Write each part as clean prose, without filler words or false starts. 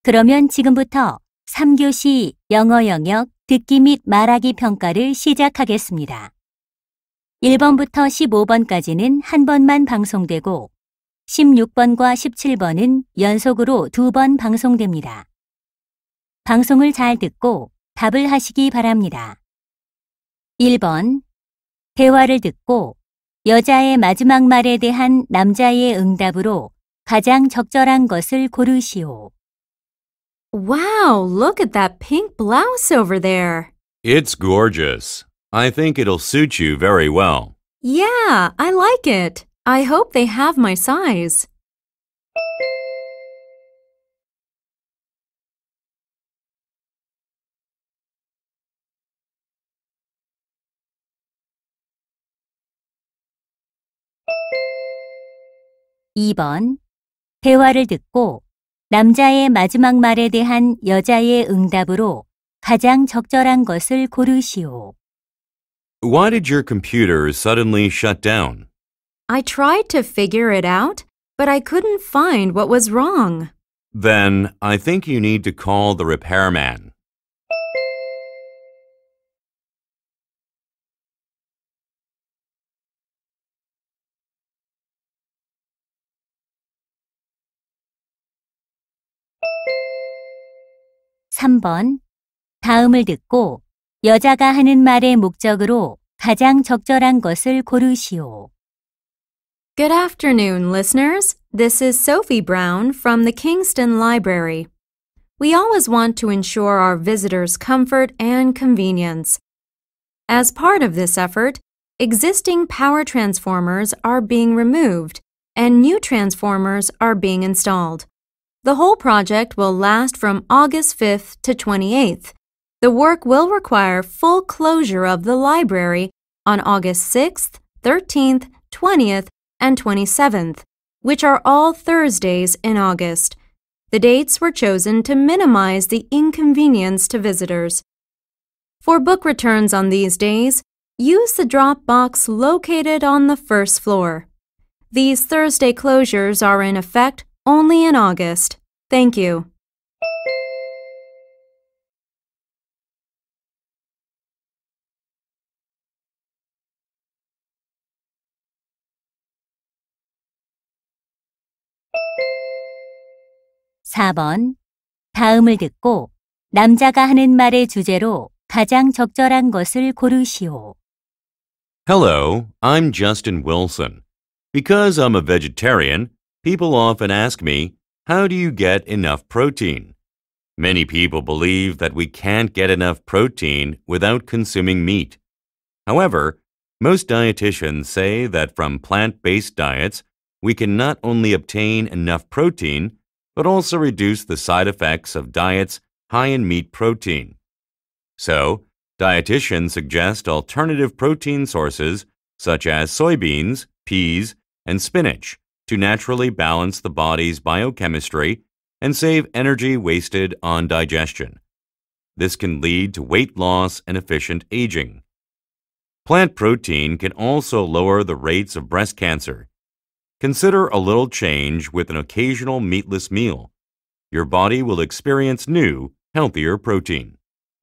그러면 지금부터 3교시 영어 영역 듣기 및 말하기 평가를 시작하겠습니다. 1번부터 15번까지는 한 번만 방송되고 16번과 17번은 연속으로 2번 방송됩니다. 방송을 잘 듣고 답을 하시기 바랍니다. 1번. 대화를 듣고 여자의 마지막 말에 대한 남자의 응답으로 가장 적절한 것을 고르시오. Wow, look at that pink blouse over there. It's gorgeous. I think it'll suit you very well. Yeah, I like it. I hope they have my size. (2번) 대화를 듣고 남자의 마지막 말에 대한 여자의 응답으로 가장 적절한 것을 고르시오. Why did your computer suddenly shut down? I tried to figure it out, but I couldn't find what was wrong. Then I think you need to call the repairman. (3번) 다음을 듣고 여자가 하는 말의 목적으로 가장 적절한 것을 고르시오. Good afternoon, listeners. This is Sophie Brown from the Kingston Library. We always want to ensure our visitors' comfort and convenience. As part of this effort, existing power transformers are being removed and new transformers are being installed. The whole project will last from August 5th to 28th. The work will require full closure of the library on August 6th, 13th, 20th, and 27th, which are all Thursdays in August. The dates were chosen to minimize the inconvenience to visitors. For book returns on these days, use the drop box located on the first floor. These Thursday closures are in effect only in August. Thank you. (4번) 다음을 듣고 남자가 하는 말의 주제로 가장 적절한 것을 고르시오. Hello, I'm Justin Wilson. Because I'm a vegetarian, people often ask me, how do you get enough protein? Many people believe that we can't get enough protein without consuming meat. However, most dietitians say that from plant-based diets, we can not only obtain enough protein, but also reduce the side effects of diets high in meat protein. So, dietitians suggest alternative protein sources such as soybeans, peas, and spinach to naturally balance the body's biochemistry and save energy wasted on digestion. This can lead to weight loss and efficient aging. Plant protein can also lower the rates of breast cancer. Consider a little change with an occasional meatless meal. Your body will experience new, healthier protein.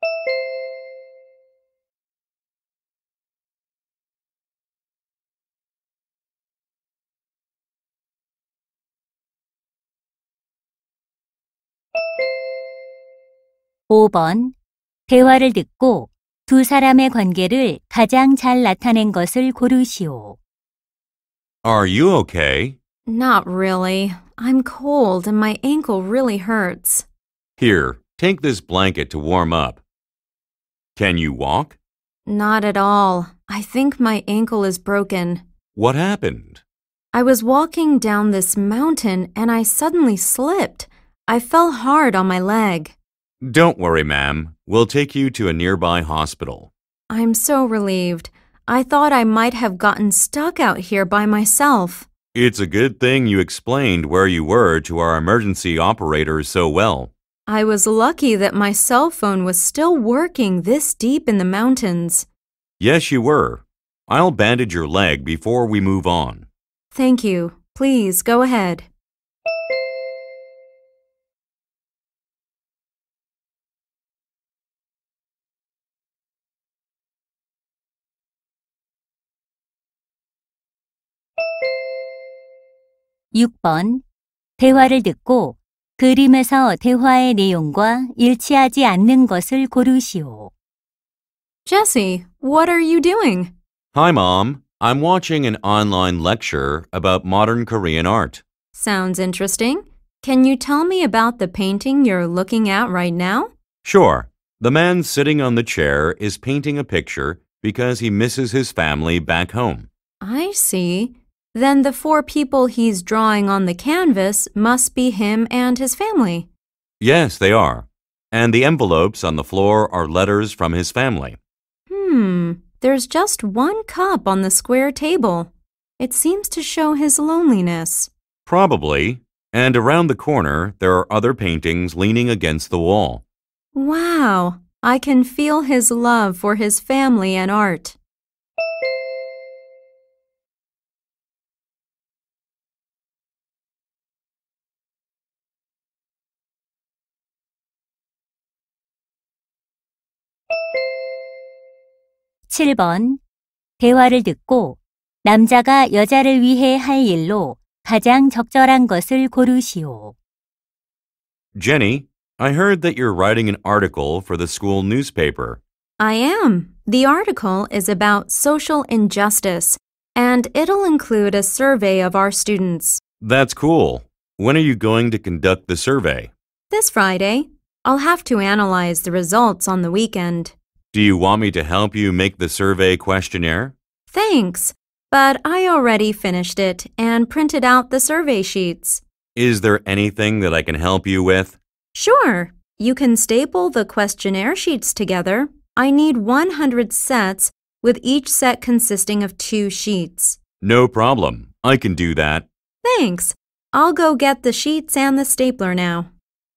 (5번) 대화를 듣고 두 사람의 관계를 가장 잘 나타낸 것을 고르시오. Are you okay? Not really. I'm cold and my ankle really hurts. Here, take this blanket to warm up. Can you walk? Not at all. I think my ankle is broken. What happened? I was walking down this mountain and I suddenly slipped. I fell hard on my leg. Don't worry, ma'am. We'll take you to a nearby hospital. I'm so relieved. I thought I might have gotten stuck out here by myself. It's a good thing you explained where you were to our emergency operators so well. I was lucky that my cell phone was still working this deep in the mountains. Yes, you were. I'll bandage your leg before we move on. Thank you. Please go ahead. 6번. 대화를 듣고 그림에서 대화의 내용과 일치하지 않는 것을 고르시오. Jessie, what are you doing? Hi, Mom. I'm watching an online lecture about modern Korean art. Sounds interesting. Can you tell me about the painting you're looking at right now? Sure. The man sitting on the chair is painting a picture because he misses his family back home. I see. Then the 4 people he's drawing on the canvas must be him and his family. Yes, they are. And the envelopes on the floor are letters from his family. There's just 1 cup on the square table. It seems to show his loneliness. Probably. And around the corner, there are other paintings leaning against the wall. Wow, I can feel his love for his family and art. (7번) 대화를 듣고 남자가 여자를 위해 할 일로 가장 적절한 것을 고르시오. Jenny, I heard that you're writing an article for the school newspaper. I am. The article is about social injustice, and it'll include a survey of our students. That's cool. When are you going to conduct the survey? This Friday, I'll have to analyze the results on the weekend. Do you want me to help you make the survey questionnaire? Thanks, but I already finished it and printed out the survey sheets. Is there anything that I can help you with? Sure, you can staple the questionnaire sheets together. I need 100 sets, with each set consisting of 2 sheets. No problem. I can do that. Thanks. I'll go get the sheets and the stapler now.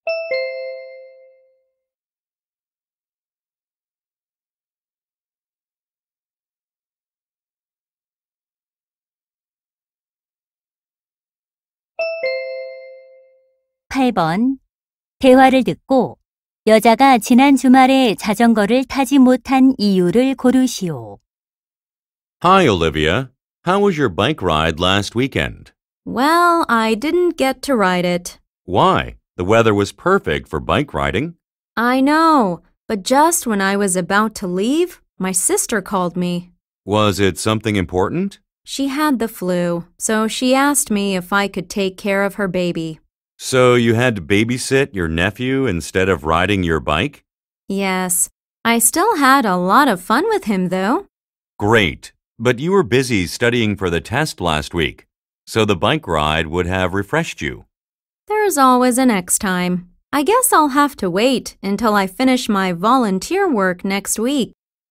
(8번) 대화를 듣고 여자가 지난 주말에 자전거를 타지 못한 이유를 고르시오. Hi, Olivia. How was your bike ride last weekend? Well, I didn't get to ride it. Why? The weather was perfect for bike riding. I know, but just when I was about to leave, my sister called me. Was it something important? She had the flu, so she asked me if I could take care of her baby. So you had to babysit your nephew instead of riding your bike? Yes, I still had a lot of fun with him, though. Great. But you were busy studying for the test last week, so the bike ride would have refreshed you. There's always a next time. I guess I'll have to wait until I finish my volunteer work next week.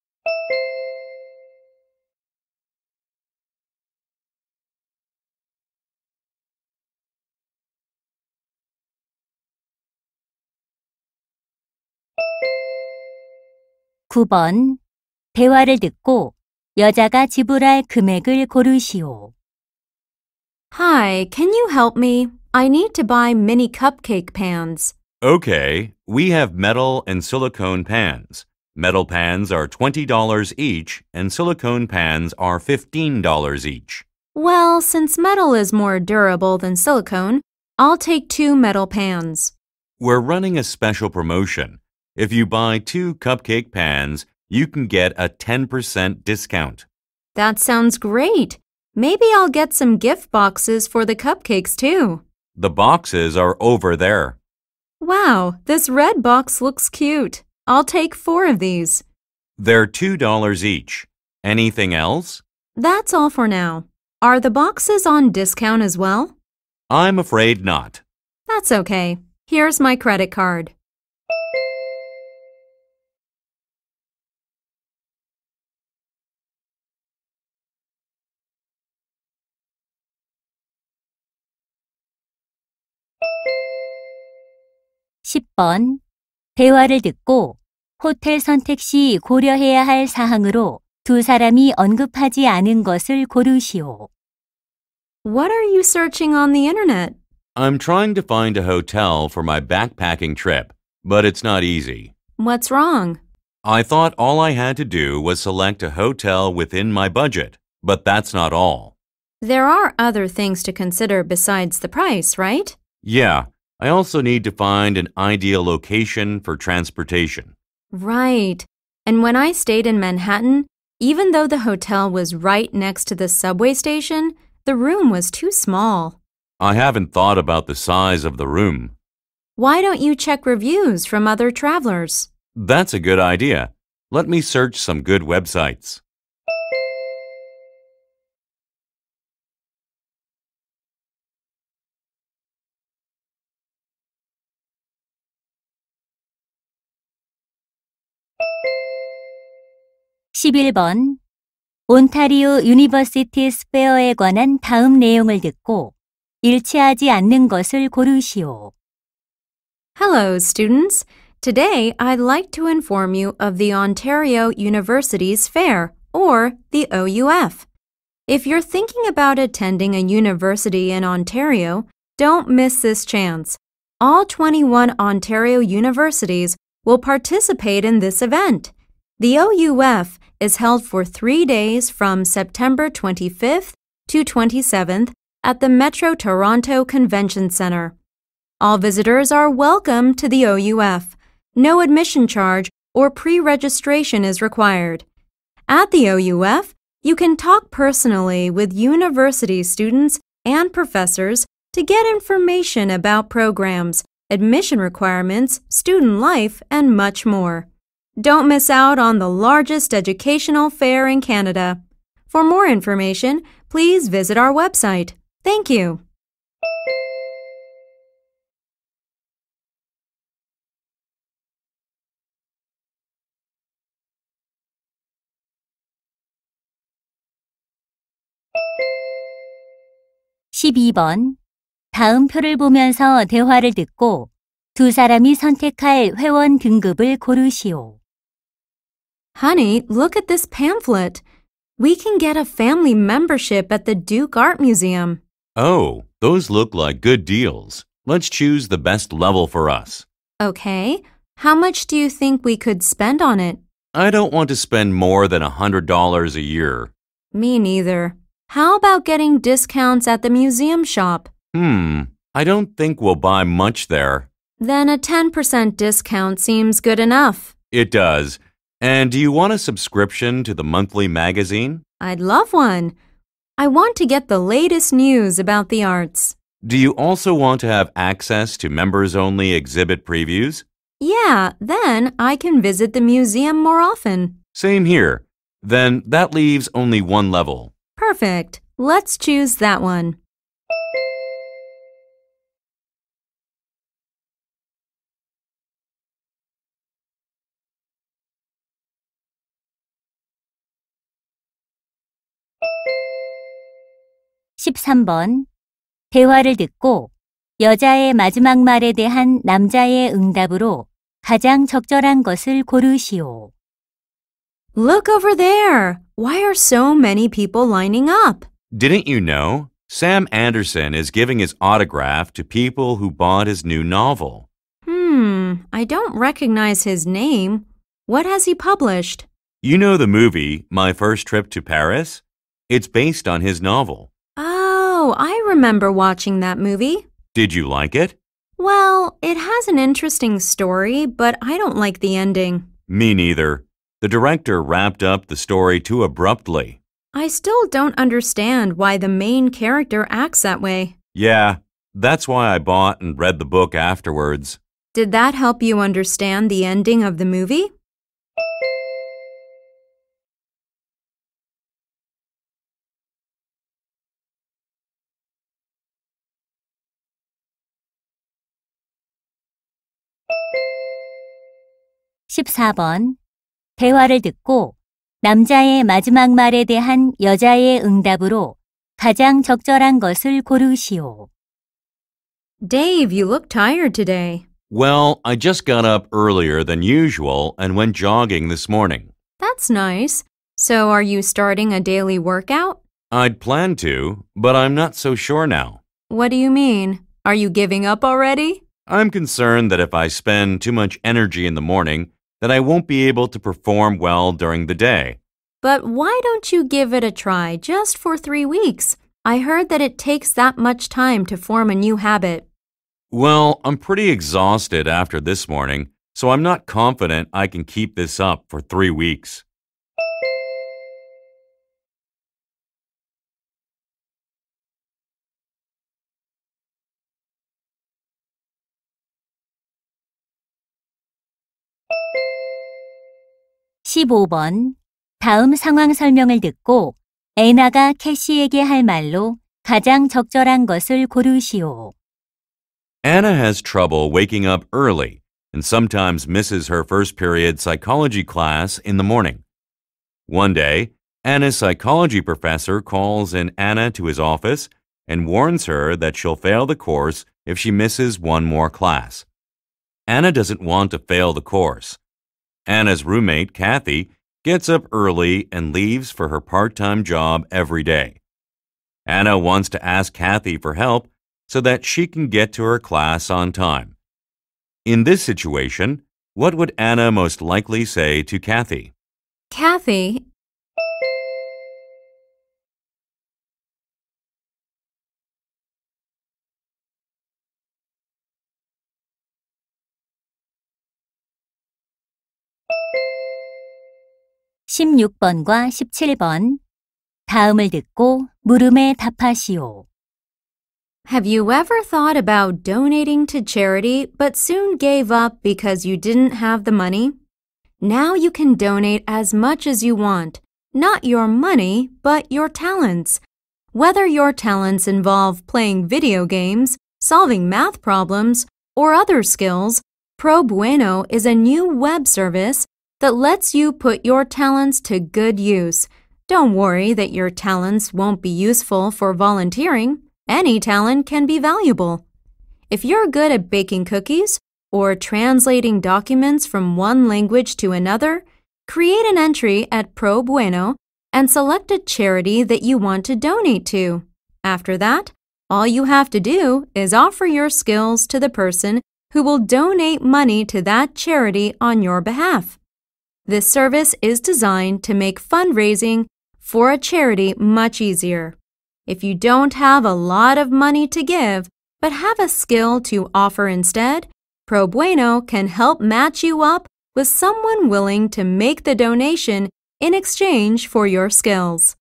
(9번) 대화를 듣고 여자가 지불할 금액을 고르시오. Hi, can you help me? I need to buy mini cupcake pans. Okay, we have metal and silicone pans. Metal pans are $20 each and silicone pans are $15 each. Well, since metal is more durable than silicone, I'll take 2 metal pans. We're running a special promotion. If you buy 2 cupcake pans, you can get a 10% discount. That sounds great. Maybe I'll get some gift boxes for the cupcakes too. The boxes are over there. Wow, this red box looks cute. I'll take 4 of these. They're $2 each. Anything else? That's all for now. Are the boxes on discount as well? I'm afraid not. That's okay. Here's my credit card. (10번) 대화를 듣고 호텔 선택 시 고려해야 할 사항으로 두 사람이 언급하지 않은 것을 고르시오. What are you searching on the internet? I'm trying to find a hotel for my backpacking trip, but it's not easy. What's wrong? I thought all I had to do was select a hotel within my budget, but that's not all. There are other things to consider besides the price, right? Yeah, I also need to find an ideal location for transportation. Right. And when I stayed in Manhattan, even though the hotel was right next to the subway station, the room was too small. I haven't thought about the size of the room. Why don't you check reviews from other travelers? That's a good idea. Let me search some good websites. (11번) 온타리오 유니버시티 스퀘어에 관한 다음 내용을 듣고 일치하지 않는 것을 고르시오. Hello, students. Today, I'd like to inform you of the Ontario University's Fair, or the OUF. If you're thinking about attending a university in Ontario, don't miss this chance. All 21 Ontario universities will participate in this event. The OUF is held for 3 days from September 25th to 27th at the Metro Toronto Convention Centre. All visitors are welcome to the OUF. No admission charge or pre-registration is required. At the OUF, you can talk personally with university students and professors to get information about programs, admission requirements, student life, and much more. Don't miss out on the largest educational fair in Canada. For more information, please visit our website. Thank you. (12번) 다음 표를 보면서 대화를 듣고 두 사람이 선택할 회원 등급을 고르시오. Honey, look at this pamphlet. We can get a family membership at the Duke Art Museum. Oh, those look like good deals. Let's choose the best level for us. Okay. How much do you think we could spend on it? I don't want to spend more than $100 a year. Me neither. How about getting discounts at the museum shop? I don't think we'll buy much there. Then a 10% discount seems good enough. It does. And do you want a subscription to the monthly magazine? I'd love one. I want to get the latest news about the arts. Do you also want to have access to members-only exhibit previews? Yeah, then I can visit the museum more often. Same here. Then that leaves only one level. Perfect. Let's choose that one. (13번) 대화를 듣고 여자의 마지막 말에 대한 남자의 응답으로 가장 적절한 것을 고르시오. Look over there. Why are so many people lining up? Didn't you know? Sam Anderson is giving his autograph to people who bought his new novel. I don't recognize his name. What has he published? You know the movie, My First Trip to Paris? It's based on his novel. Oh, I remember watching that movie. Did you like it? Well, it has an interesting story, but I don't like the ending. Me neither. The director wrapped up the story too abruptly. I still don't understand why the main character acts that way. Yeah, that's why I bought and read the book afterwards. Did that help you understand the ending of the movie? (14번) 대화를 듣고 남자의 마지막 말에 대한 여자의 응답으로 가장 적절한 것을 고르시오. Dave, you look tired today. Well, I just got up earlier than usual and went jogging this morning. That's nice. So are you starting a daily workout? I'd planned to, but I'm not so sure now. What do you mean? Are you giving up already? I'm concerned that if I spend too much energy in the morning, that I won't be able to perform well during the day. But why don't you give it a try just for 3 weeks? I heard that it takes that much time to form a new habit. Well, I'm pretty exhausted after this morning, so I'm not confident I can keep this up for 3 weeks. 15번. 다음 상황 설명을 듣고 애나가 캐시에게 할 말로 가장 적절한 것을 고르시오. Anna has trouble waking up early and sometimes misses her first period psychology class in the morning. One day, Anna's psychology professor calls in Anna to his office and warns her that she'll fail the course if she misses one more class. Anna doesn't want to fail the course. Anna's roommate, Kathy, gets up early and leaves for her part-time job every day. Anna wants to ask Kathy for help so that she can get to her class on time. In this situation, what would Anna most likely say to Kathy? Kathy, 16번과 17번. 다음을 듣고 물음에 답하시오. have you ever thought about donating to charity but soon gave up because you didn't have the money? Now you can donate as much as you want, not your money, but your talents. Whether your talents involve playing video games, solving math problems, or other skills, Pro Bueno is a new web service that lets you put your talents to good use. Don't worry that your talents won't be useful for volunteering. Any talent can be valuable. If you're good at baking cookies or translating documents from one language to another, create an entry at Pro Bueno and select a charity that you want to donate to. After that, all you have to do is offer your skills to the person who will donate money to that charity on your behalf. This service is designed to make fundraising for a charity much easier. If you don't have a lot of money to give, but have a skill to offer instead, Pro Bueno can help match you up with someone willing to make the donation in exchange for your skills.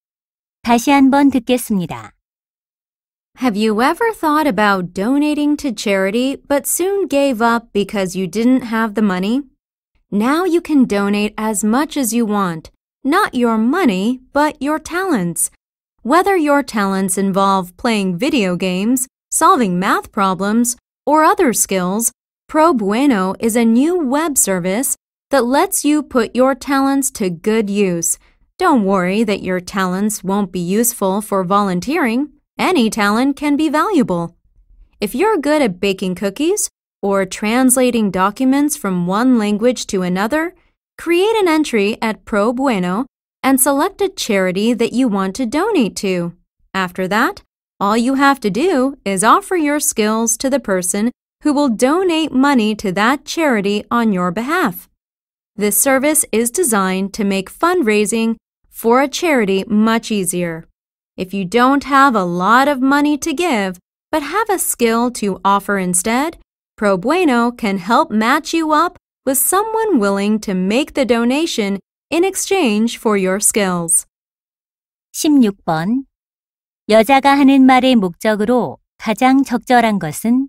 다시 한번 듣겠습니다. Have you ever thought about donating to charity but soon gave up because you didn't have the money? Now you can donate as much as you want, not your money, but your talents. Whether your talents involve playing video games, solving math problems, or other skills, Pro Bueno is a new web service that lets you put your talents to good use. Don't worry that your talents won't be useful for volunteering. Any talent can be valuable. If you're good at baking cookies or translating documents from one language to another, create an entry at Pro Bueno and select a charity that you want to donate to. After that, all you have to do is offer your skills to the person who will donate money to that charity on your behalf. This service is designed to make fundraising for a charity much easier. If you don't have a lot of money to give, but have a skill to offer instead, Pro Bueno can help match you up with someone willing to make the donation in exchange for your skills. 16번. 여자가 하는 말의 목적으로 가장 적절한 것은?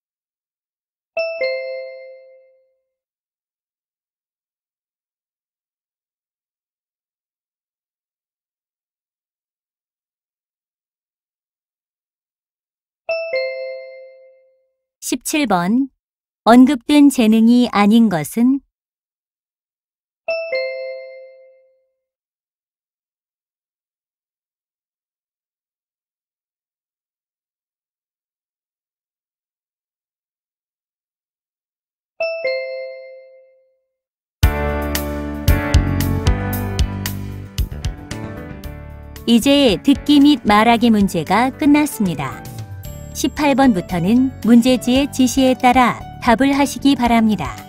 (17번) 언급된 재능이 아닌 것은? 이제 듣기 및 말하기 문제가 끝났습니다. 18번부터는 문제지의 지시에 따라 답을 하시기 바랍니다.